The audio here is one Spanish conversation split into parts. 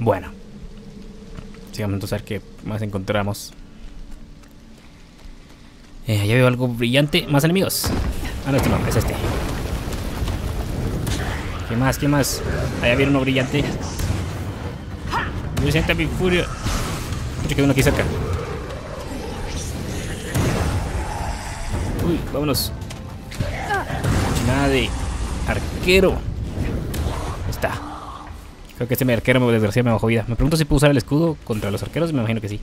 Bueno. Sigamos entonces a ver qué más encontramos. Ya veo algo brillante. Más enemigos. Ah, no, este no, es este. ¿Qué más? ¿Qué más? Allá viene uno brillante. Yo siento mi furia. Escucho que hay uno aquí cerca. Uy, vámonos. Nada de arquero. Ahí está. Creo que este arquero desgraciado me bajó vida. Me pregunto si puedo usar el escudo contra los arqueros. Me imagino que sí.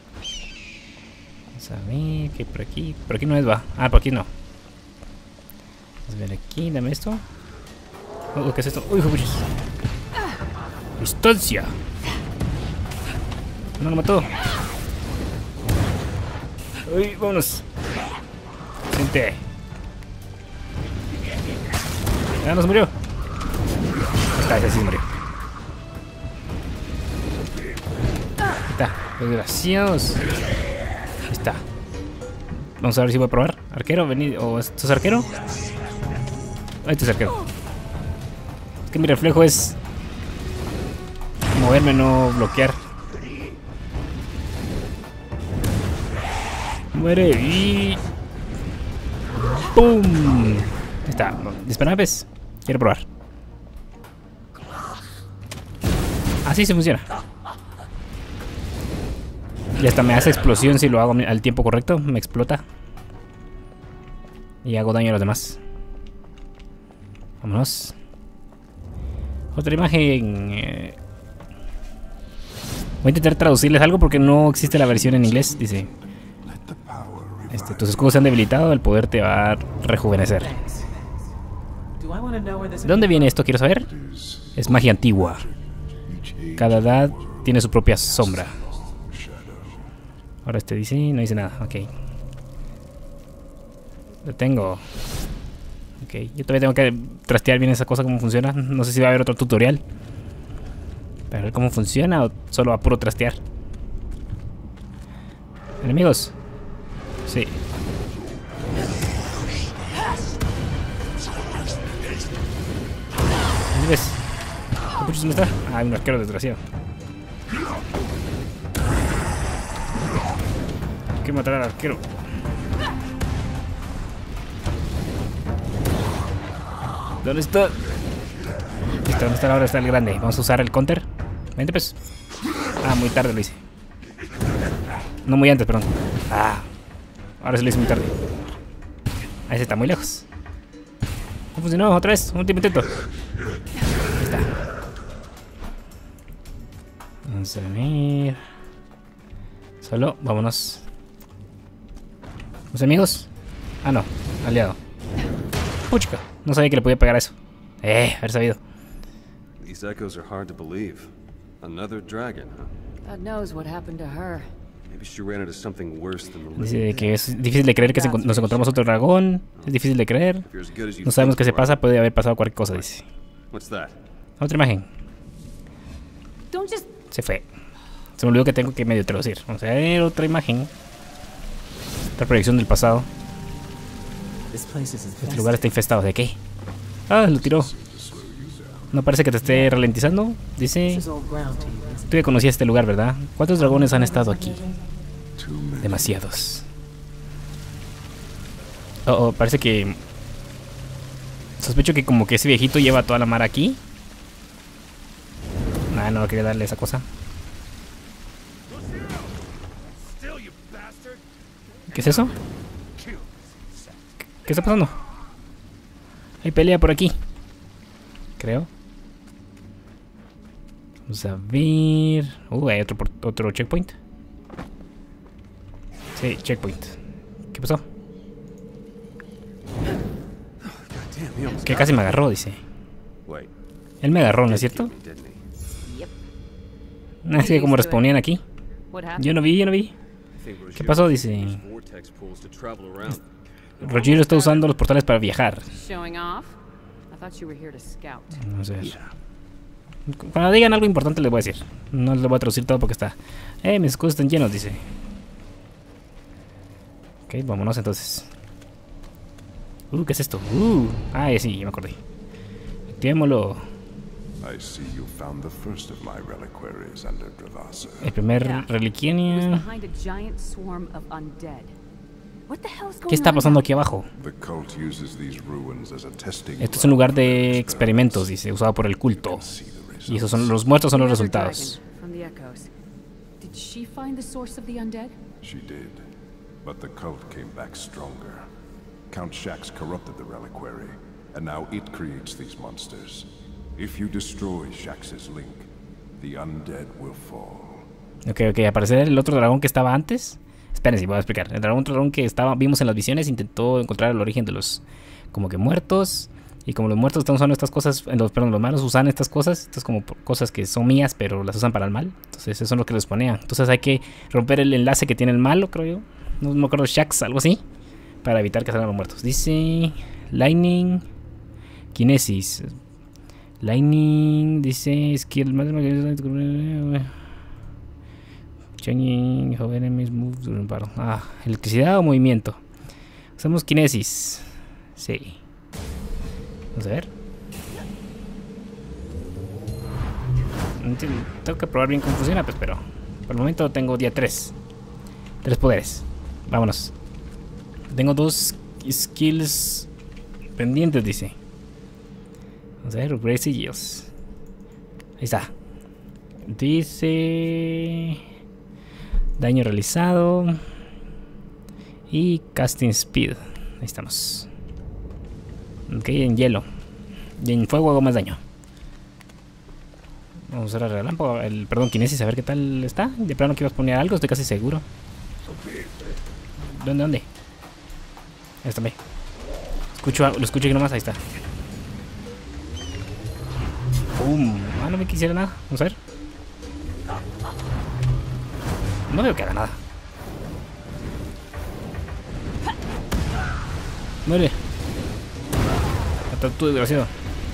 Vamos a ver, ¿qué hay por aquí? Por aquí no es, va. Ah, por aquí no. Vamos a ver aquí, dame esto. ¿Qué es esto? Uy, joder. Distancia. No lo mató. Uy, vámonos. Gente. Ya nos murió. Ahí está, ese sí se murió. Ahí está, desgraciados. Ahí está. Vamos a ver si voy a probar. Arquero, venid. ¿O esto es arquero? Este es arquero. Es que mi reflejo es moverme, no bloquear. Muere y... ¡pum! Ahí está. Dispara, ¿ves? Quiero probar. Así se funciona. Y hasta me hace explosión si lo hago al tiempo correcto. Me explota. Y hago daño a los demás. Vámonos. Otra imagen. Voy a intentar traducirles algo porque no existe la versión en inglés. Dice: tus escudos se han debilitado, el poder te va a rejuvenecer. ¿De dónde viene esto? Quiero saber. Es magia antigua. Cada edad tiene su propia sombra. Ahora este dice, no dice nada, ok. Lo tengo. Ok, yo todavía tengo que trastear bien esa cosa, cómo funciona. No sé si va a haber otro tutorial para ver cómo funciona o solo a puro trastear. ¿Enemigos? Sí. ¿Dónde ves? ¿Dónde está? Ah, hay un arquero desgraciado. Hay que matar al arquero. ¿Dónde está? Listo, ¿dónde está? Ahora está el grande. Vamos a usar el counter. Vente pues. Ah, muy tarde lo hice. No muy antes, perdón. Ah, ahora se lo hice muy tarde. Ahí se está muy lejos. No funcionó, otra vez. Último intento. Ahí está. Vamos a ver. Solo, vámonos. ¿Los amigos? Ah, no, aliado. Puchica, no sabía que le podía pegar a eso. Haber sabido. These echoes are hard to believe. Another dragon, huh? God knows what happened to her. Maybe she ran into something worse than the Dice que es difícil de creer que nos encontramos otro dragón. Es difícil de creer. No sabemos qué se pasa, puede haber pasado cualquier cosa, dice. What's that? Otra imagen. Se fue. Se me olvidó que tengo que medio traducir. Vamos a ver otra imagen. Otra proyección del pasado. Este lugar está infestado. ¿De qué? Ah, lo tiró. No parece que te esté ralentizando. Dice: tú ya conocías este lugar, ¿verdad? ¿Cuántos dragones han estado aquí? Demasiados. Parece que... sospecho que como que ese viejito lleva toda la mar aquí. Nah, no quería darle esa cosa. ¿Qué es eso? ¿Qué está pasando? Hay pelea por aquí, creo. Vamos a ver... hay otro checkpoint. Sí, checkpoint. ¿Qué pasó? Que casi me agarró, dice. Él me agarró, ¿no es cierto? Así que como respondían aquí. Yo no vi. ¿Qué pasó? Dice... Rogelio está usando los portales para viajar. Vamos a ver. Cuando digan algo importante les voy a decir. No les voy a traducir todo porque está... mis escudos están llenos, dice. Ok, vámonos entonces. ¿Qué es esto? Sí, ya me acordé. Activémoslo. I see you found the first of my reliquaries under Dravasa. El primer Yeah. It was reliquinia. behind a giant swarm of undead. What the hell is going ¿Qué está on pasando now? aquí abajo? The cult uses these ruins as a testing Este es un lugar ground for their de experimentos, experiments. dice, usado por el You culto. can see the Y esos results. son los muertos son los Another resultados. dragon from the echoes. Did she find the source of the undead? She did, but the cult came back stronger. Count Shax corrupted the reliquary, and now it creates these monsters. If you destroy Shax's link, the undead will fall. Ok, aparecer el otro dragón que estaba antes. Espérense, voy a explicar. El dragón que vimos en las visiones intentó encontrar el origen de los como que muertos. Y como los muertos están usando estas cosas, perdón, los malos usan estas cosas. Estas como cosas que son mías, pero las usan para el mal. Entonces eso es lo que les ponía. Entonces hay que romper el enlace que tiene el malo, creo yo. No me acuerdo, Shax, algo así. Para evitar que salgan los muertos. Dice Lightning, Kinesis. Lightning, dice Skill. Changing how enemies move during battle. Electricidad o movimiento. Usamos Kinesis. Sí. Vamos a ver. Tengo que probar bien cómo funciona, pues, pero por el momento tengo día 3. 3 poderes. Vámonos. Tengo 2 skills pendientes, dice. Vamos a ver, upgrade sigils. Ahí está. Dice daño realizado y casting speed. Ahí estamos. Ok, en hielo. Y en fuego hago más daño. Vamos a usar el relámpago, perdón, Kinesis, a ver qué tal está. De plano que ibas a poner algo, estoy casi seguro. ¿Dónde? Ahí está, ve. Lo escucho aquí nomás, ahí está. No me quisiera nada. Vamos a ver. No veo que haga nada. Muere. Hasta tú, desgraciado.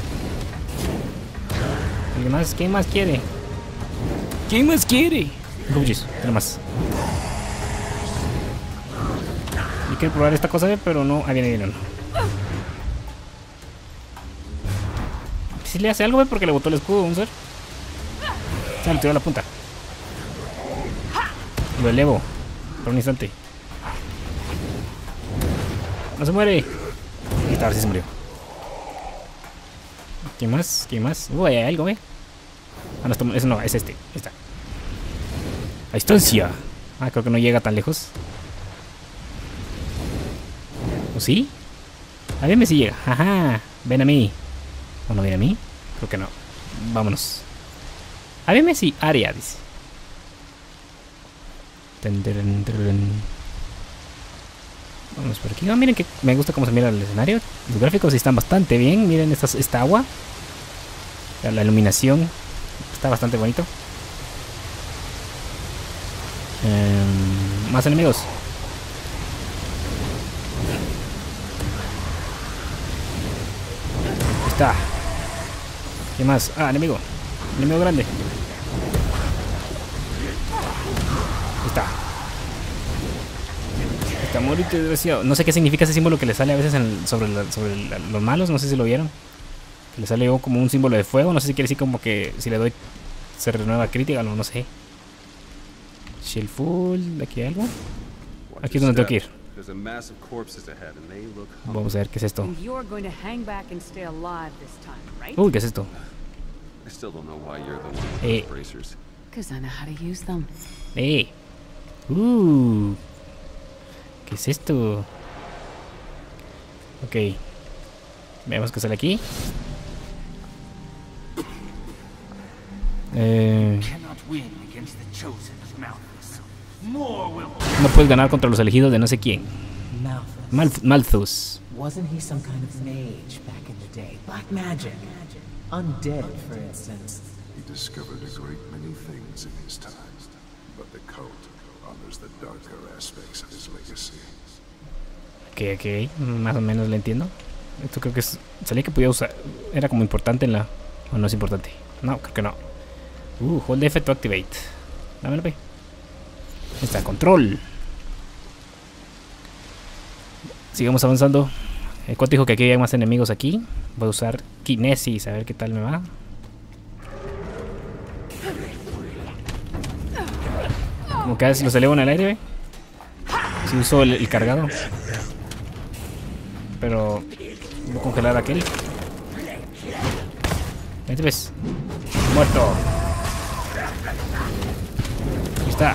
¿Quién más quiere? ¿Quién más quiere? Coaches, tiene más. Yo quiero probar esta cosa, pero no. Ah, viene. Si le hace algo, porque le botó el escudo, vamos a ver. Se le tiró la punta. Lo elevo por un instante. No se muere. Ahí está, ahora sí se murió. ¿Qué más? Hay algo, no, eso no, es este. Ahí está. A distancia. Creo que no llega tan lejos. ¿O sí? A ver, si llega. Ajá. Ven a mí. ¿O no viene a mí? Creo que no. Vámonos. A ver, si área, dice. Vamos por aquí. Miren que me gusta cómo se mira el escenario. Los gráficos están bastante bien. Miren esta agua. La iluminación está bastante bonito. Más enemigos. Ahí está. ¿Qué más? Enemigo. Enemigo grande. Ahí está. Está morito, desgraciado. No sé qué significa ese símbolo que le sale a veces sobre los malos. No sé si lo vieron. Le sale como un símbolo de fuego. No sé si quiere decir como que si le doy se renueva crítica. No sé. Shield full. ¿Aquí hay algo? Aquí es donde tengo que ir. Vamos a ver qué es esto. Uy, ¿qué es esto? ¿Qué es esto? Ok. Veamos qué sale aquí. No puedes ganar contra los elegidos de no sé quién. Malthus. Wasn't he some kind of mage back in the day? Black magic. Undead, for instance. He discovered a great many things in his time, but the cult honors the darker aspects of his legacy. Ok, más o menos lo entiendo. Esto creo que salía que podía usar. Era como importante en la. ¿O no es importante? No, creo que no. Hold F to activate. Dámelo, pe. Ahí está, control. Sigamos avanzando. El cuate dijo que aquí hay más enemigos aquí. Voy a usar Kinesis, a ver qué tal me va. Como que a veces los elevo en el aire, ¿ve? Si uso el cargado. Pero voy a congelar a aquel. Vente, ves. Muerto. Ahí está.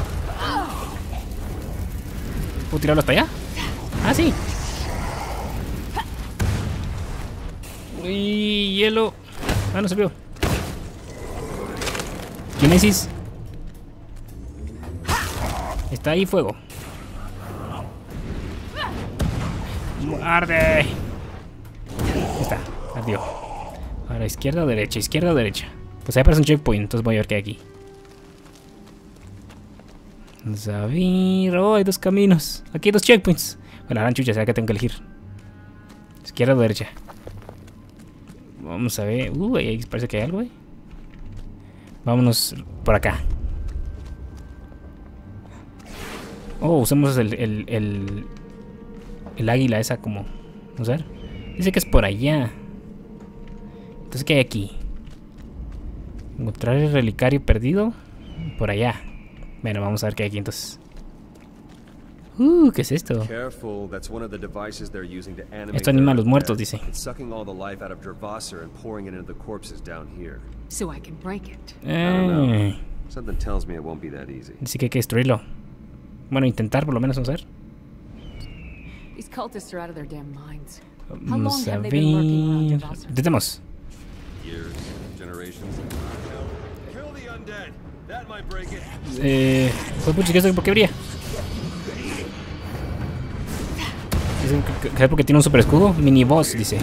¿Puedo tirarlo hasta allá? Ah, sí. Uy, hielo. Ah, no se vio. Kinesis. Está ahí fuego. ¡Arde! Ahí está, ardió. Ahora izquierda o derecha, izquierda o derecha. Pues ahí aparece un checkpoint, entonces voy a ver qué hay aquí. Vamos a ver. Oh, hay dos caminos. Aquí hay dos checkpoints. Bueno, la gran chucha, será que tengo que elegir. Izquierda o derecha. Vamos a ver. Ahí parece que hay algo, Vámonos por acá. Oh, usemos el águila esa como... Vamos a ver. Dice que es por allá. Entonces, ¿qué hay aquí? Encontrar el relicario perdido. Por allá. Bueno, vamos a ver qué hay aquí entonces. ¿Qué es esto? Esto anima a los muertos, dice. So I can break it. Something tells me it won't be that easy. Dice que hay que destruirlo. Bueno, intentar por lo menos, vamos a ver. These cultists are out of their damn minds. How long Vamos a have they been lurking around ver. Devasser? Intentemos. Years, generations. Kill the undead. That might break it. Pues pucha, ¿qué es? ¿Por qué brilla? Dice que es porque tiene un super escudo. Mini boss, dice.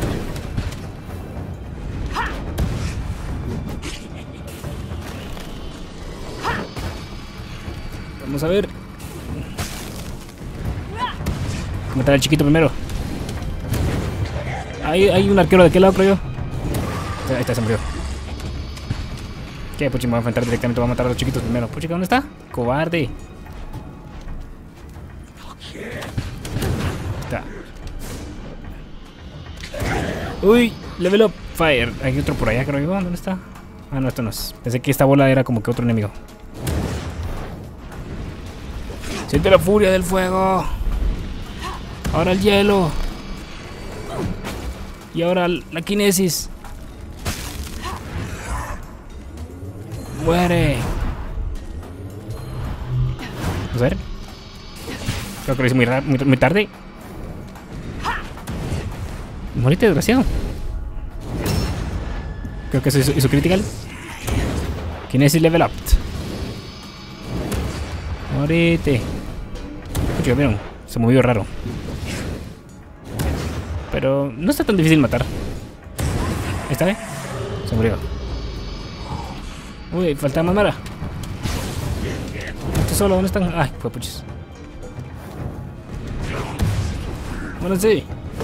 Vamos a ver. Matar al chiquito primero. Hay un arquero de aquel lado, creo yo. Ahí está, se murió. ¿Qué? Puchi, me voy a enfrentar directamente. Voy a matar a los chiquitos primero. Puchi, ¿dónde está? Cobarde. Está. Uy, level up. Fire. Hay otro por allá, creo yo. ¿Dónde está? Ah, no, esto no es. Pensé que esta bola era como que otro enemigo. Siente la furia del fuego. Ahora el hielo. Y ahora la kinesis. Muere. Vamos a ver. Creo que lo hice muy tarde. Morite, desgraciado. Creo que eso hizo critical. Kinesis level up. Morite. Escucha, vieron. Se movió raro. Pero no está tan difícil matar. Ahí está, se murió. Uy, falta más Mara. Estoy solo, ¿dónde están? Ay, fue puches. Bueno, sí.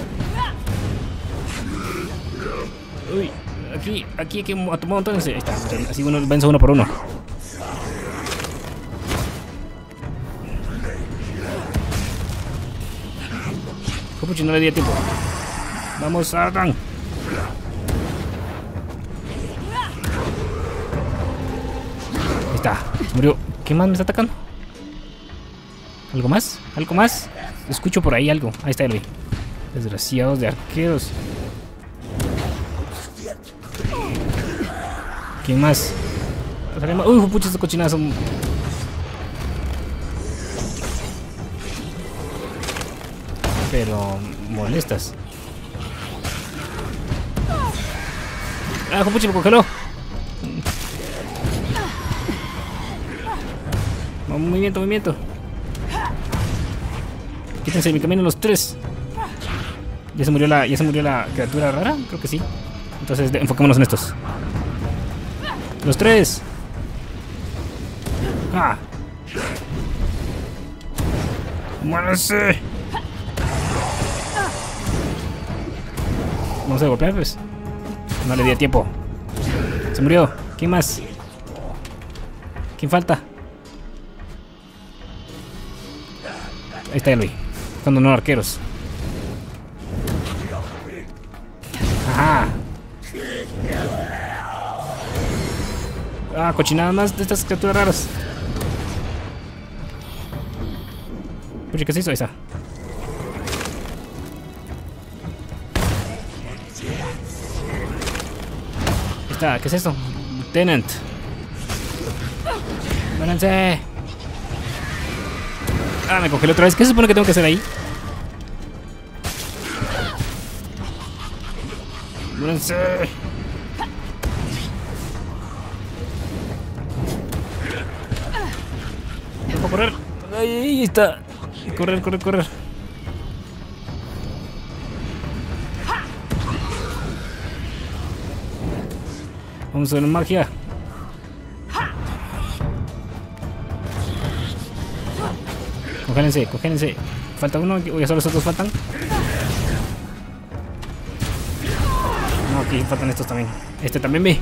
Uy, aquí hay que tomar montones. Ahí está, así uno vence uno por uno. Puchi, no le di tiempo. Vamos, Ardan. Ahí está, se murió. ¿Qué más me está atacando? ¿Algo más? ¿Algo más? Escucho por ahí algo. Ahí está el desgraciados de arqueros. ¿Quién más? Uy, pucha, estos cochinadas son... pero molestas. Ah, pucha, me congeló. Movimiento, movimiento. Quítense de mi camino los tres. ¿Ya se murió la criatura rara? Creo que sí. Entonces enfoquémonos en estos. Los tres. Ah. ¡Muérase! Vamos a golpear, pues. No le di tiempo. Se murió. ¿Quién más? ¿Quién falta? Ahí está Eloy. Cuando no arqueros. Ajá. Ah, cochinada más de estas criaturas raras. Pucha, ¿qué se hizo? Ahí está. Ahí está, ¿qué es esto? Lieutenant. ¡Váyanse! Ah, me congelé otra vez. ¿Qué se supone que tengo que hacer ahí? ¡Váyanse! No puedo correr. Ahí está. Correr, correr, correr. Vamos a ver magia. Congélense, congélense. Falta uno, o ya solo los otros faltan. No, aquí faltan estos también. Este también ve.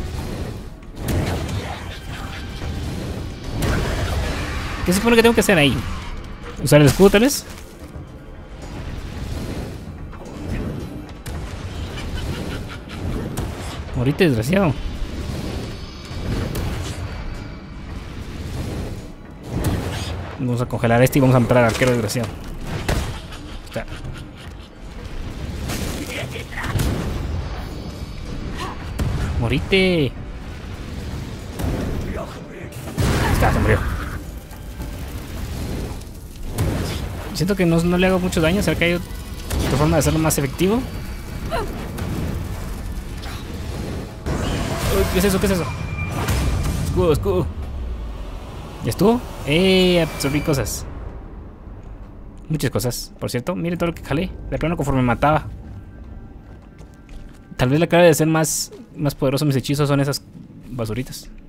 ¿Qué se supone que tengo que hacer ahí? ¿Usar el escudo tal vez? Morite, desgraciado. Vamos a congelar este y vamos a matar al arquero, desgraciado. Está. Morite. Está, se murió. Siento que no le hago mucho daño. ¿Será que hay otra forma de hacerlo más efectivo? Uy, ¿qué es eso? ¿Qué es eso? Escudo, escudo. ¿Ya estuvo? Absorbí cosas. Muchas cosas, por cierto. Miren todo lo que jalé. De plano conforme mataba. Tal vez la clave de ser más poderoso mis hechizos son esas basuritas.